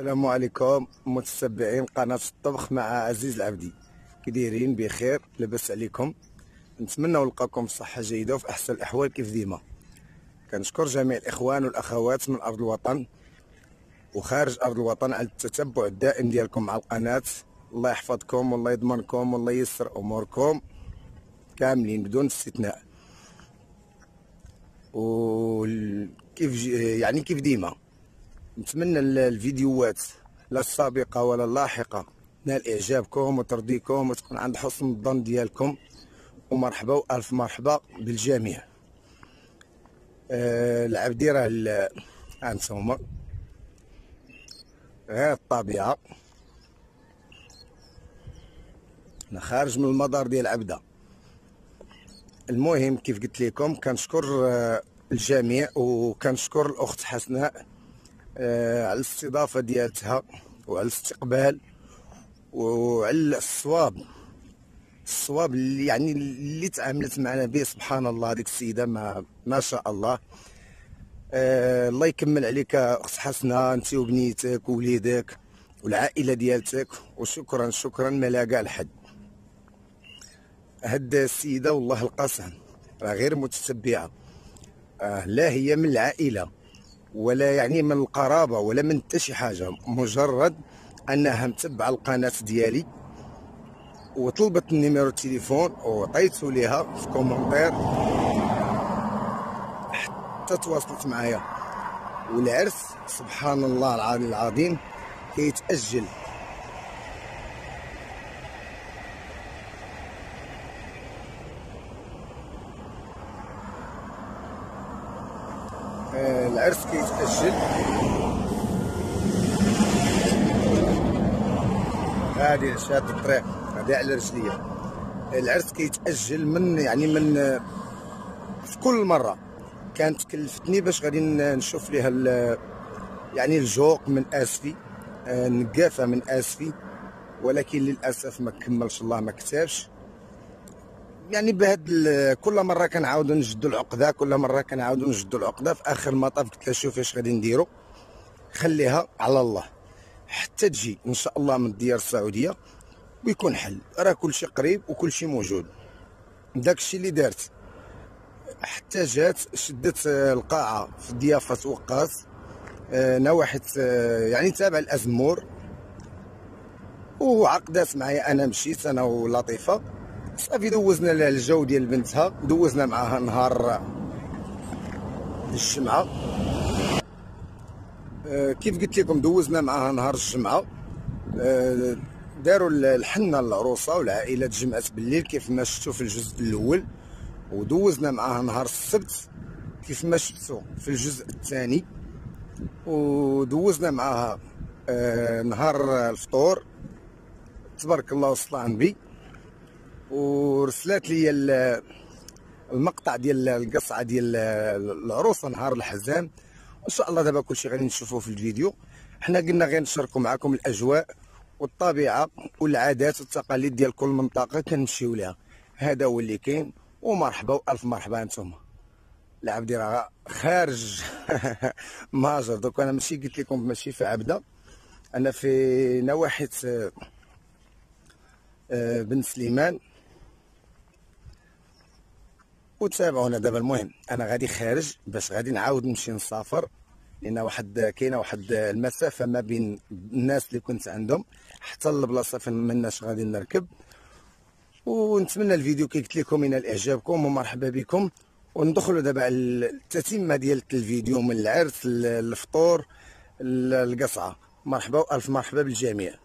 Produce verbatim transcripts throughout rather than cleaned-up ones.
السلام عليكم متتبعين قناة الطبخ مع عزيز العبدي. كي دايرين؟ بخير، لاباس عليكم؟ نتمنى نلقاكم بصحة جيدة وفي أحسن الأحوال كيف ديما. كنشكر جميع الإخوان والأخوات من أرض الوطن وخارج أرض الوطن على التتبع الدائم ديالكم مع القناة. الله يحفظكم والله يضمنكم والله ييسر أموركم كاملين بدون استثناء. وكيف يعني كيف ديما نتمنى الفيديوهات لا السابقة ولا اللاحقة تنال إعجابكم وترضيكم وتكون عند حسن الظن ديالكم، ومرحبا وألف مرحبا بالجميع. أه العبدي راه هانتوما غير الطبيعة. أنا خارج من المدار ديال عبدة. المهم كيف قلت لكم كنشكر الجميع وكنشكر الأخت حسناء آه على الاستضافه ديالتها وعلى الاستقبال وعلى الصواب الصواب اللي يعني اللي تعاملت معنا به. سبحان الله، هذيك السيده ما ما شاء الله. آه الله يكمل عليك اخت حسناء، انت وبنيتك ووليدك والعائله ديالتك، وشكرا شكرا ما لا كاع الحد. هاد السيده والله القسم راه غير متتبعه، آه لا هي من العائله ولا يعني من القرابه ولا من حتى شي حاجه، مجرد انها متبعه القناه ديالي وطلبت النيميرو التليفون وعطيته ليها في كومونتير حتى تواصلت معايا. والعرس سبحان الله العظيم العظيم كيتاجل. العرس كيتأجل. غادي شاد الطريق غادي على رجليا. العرس كيتأجل من يعني من في كل مرة كانت كلفتني باش غادي نشوف ليها يعني الجوق من اسفي، النقافة من اسفي، ولكن للأسف ما كملش، الله ما كتبش. يعني بهاد كل مره كنعاودو نجدو العقده، كل مره كنعاودو نجدو العقده. في اخر المطاف قلت لها شوفي اش غادي نديرو، خليها على الله حتى تجي ان شاء الله من الديار السعوديه ويكون حل. راه كلشي قريب وكلشي موجود. داكشي اللي دارت حتى جات شدت القاعه في ضيافه وقاص نواحي يعني تابع الازمور، وعقدات معايا. انا مشيت انا ولطيفه صافي، دوزنا الجو ديال بنتها، دوزنا معاها نهار الجمعه. أه كيف قلت لكم دوزنا معاها نهار الجمعه. أه داروا الحنه للعروسه والعائله تجمعت بالليل كيف ما شفتوا في الجزء الاول، ودوزنا معاها نهار السبت كيف ما شفتوا في الجزء الثاني، ودوزنا معاها أه نهار الفطور تبارك الله وصلى على النبي. ورسلات لي المقطع ديال القصعه ديال العروسه نهار الحزام. ان شاء الله دابا كلشي غادي نشوفوه في الفيديو. حنا قلنا غير نشاركوا معكم الاجواء والطبيعه والعادات والتقاليد ديال كل منطقه كنمشيو ليها. هذا هو اللي كاين، ومرحبا والف مرحبا. نتوما العبدي راه خارج مهاجر. دوك انا ماشي قلت لكم ماشي في عبده، انا في نواحي بن سليمان. وتابعونا دابا. المهم انا غادي خارج باش غادي نعاود نمشي نسافر، لان واحد كاينه واحد المسافه ما بين الناس اللي كنت عندهم حتى البلاصه فين مناش غادي نركب. ونتمنى الفيديو كي قلت لكم ينال اعجابكم ومرحبا بكم. وندخلوا دابا على التتمه ديال الفيديو من العرس الفطور القصعه. مرحبا والف مرحبا بالجميع.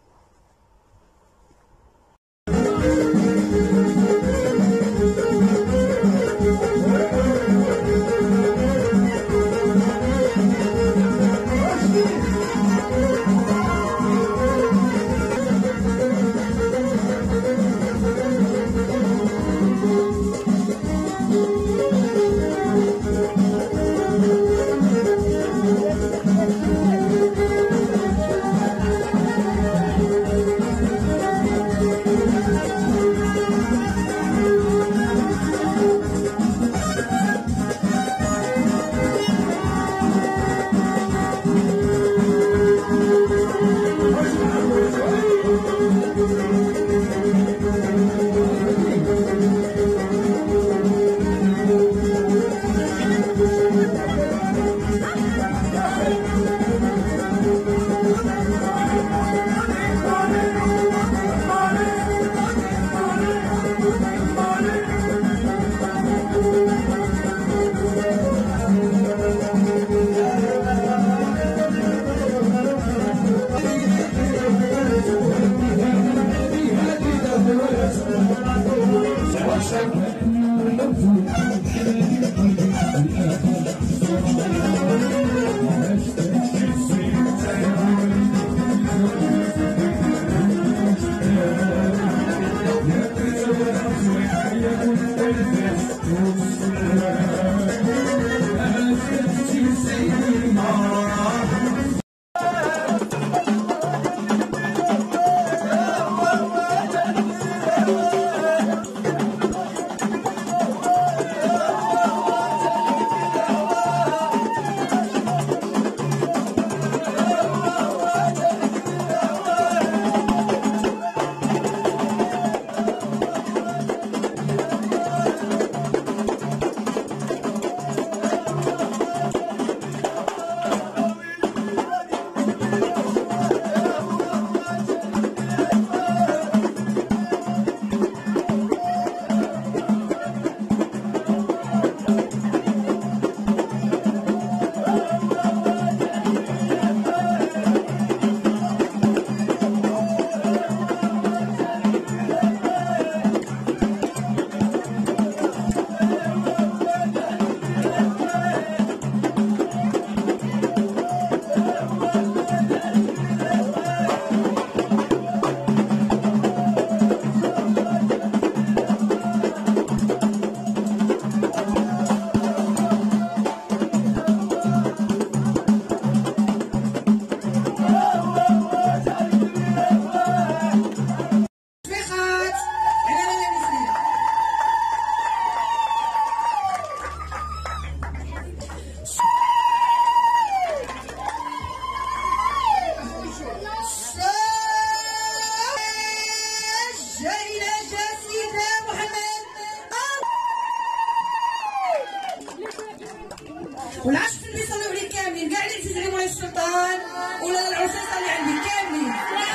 والعشر اللي يصلوا عليه كاملين كاع اللي تزعموا على السلطان ولا العرسان صلي عندي كاملين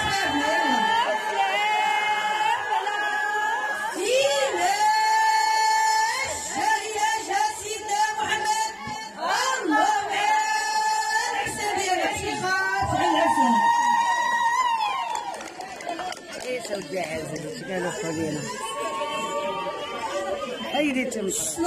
قالوا خلينا هيدي تمشي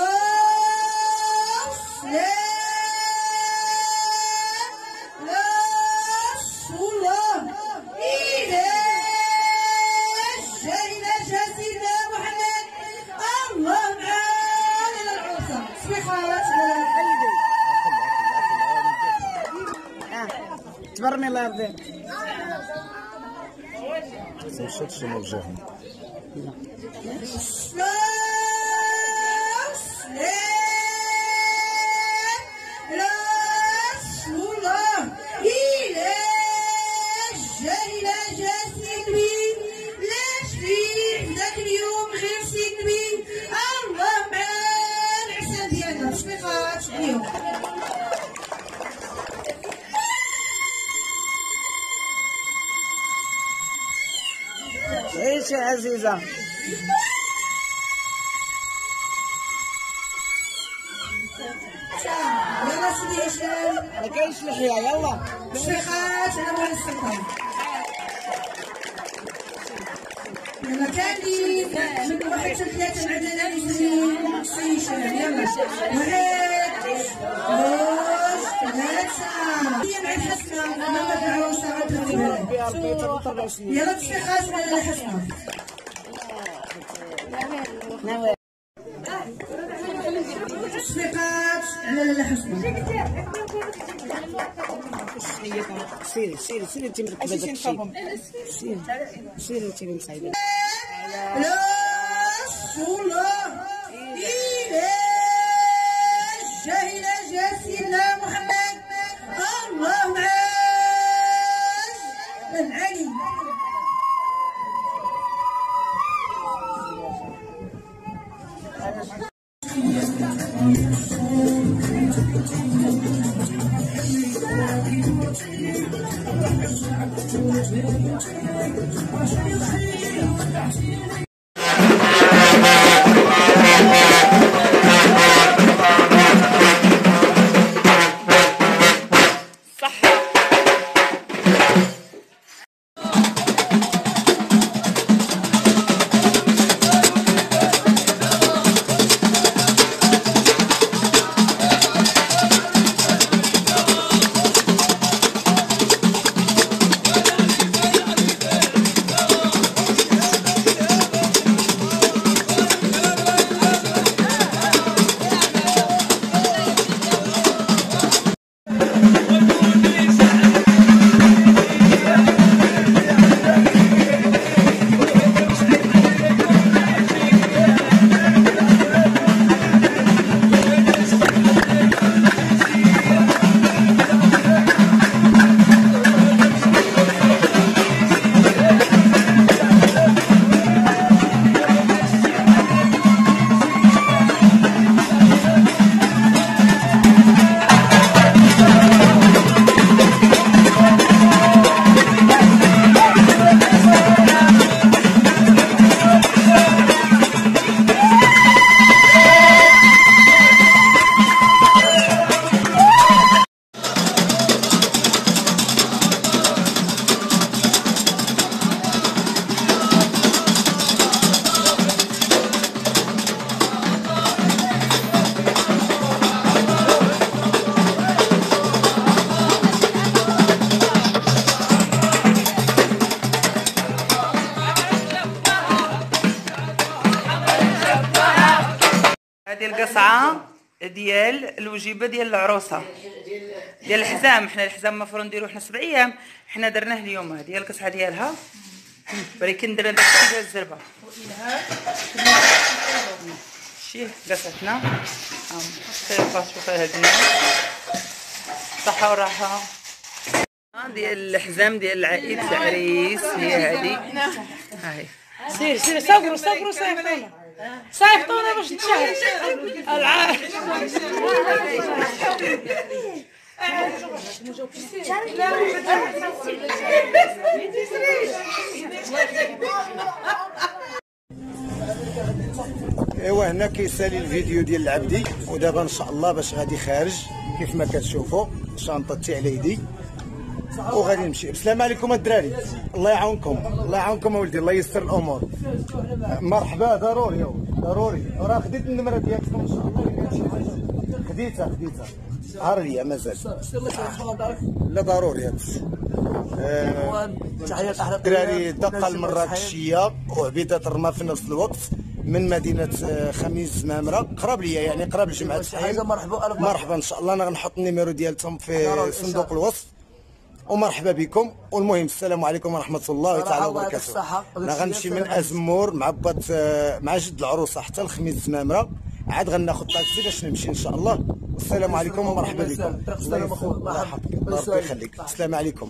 تبرمي الله يرضيك مشات شنو وجههم عيش يا عزيزة يلا سيدي هشام ما كاينش لحية يلا شيخات انا بغيت السلطان يلا كاملين من واحد حتى ثلاثة عندنا مسلمين شي شباب يلا واحد جوج ثلاثة هي مع الحسنة ماما العروسة غتهرب يلا الشيخات ولا الحسنة الشيخات على لا حسنة سيري سيري سيري انت مركبة داك الشيء سيري سيري انت اللي مصايبة لا والله إله جاهل جا سيدنا محمد الله معاش من علي هذه القصعه ديال الوجيبه ديال العروسه ديال الحزام. حنا الحزام المفروض نديروه حنا سبع ايام، حنا درناه اليوم. هذه هي القصعه ديالها، ولكن درنا داكشي ديال الزربه. شي قصتنا كيف شوفوا هاد الناس صحه وراحه ديال الحزام ديال عائله العريس. هي هذه هاي. سير سير صبروا صبروا صيفطونا صيفطونا باش نتشهر العاد. ايوا هنا كيسالي الفيديو ديال العبدي، ودابا ان شاء الله باش غادي خارج كيف ما كتشوفوا الشنطه تاعي على يدي وغادي نمشي. السلام عليكم الدراري، الله يعاونكم الله يعاونكم اولدي، الله ييسر الامور. مرحبا ضروري ضروري، راه خديت النمره ديالكم ان شاء الله. خديتها خديتها عاريه مازال. لا ضروري هذا تحيات احلى الدراري. دقه المراكشيه وعبيده الرما في نفس الوقت من مدينه خميس زمامره، قراب ليا يعني قراب لجمعه الحين. مرحبا مرحبا ان شاء الله. انا غنحط النيميرو ديالتهم في صندوق الوصف ومرحبا بكم. والمهم السلام عليكم ورحمه الله تعالى وبركاته. انا غنمشي من ازمور مع بات مع جد العروسه حتى لخميس زمامره، عاد غناخذ طاكسي باش نمشي ان شاء الله. السلام عليكم ومرحبا بكم. الله يحفظك الله يخليك. السلام عليكم.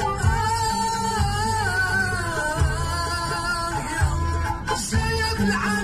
العالم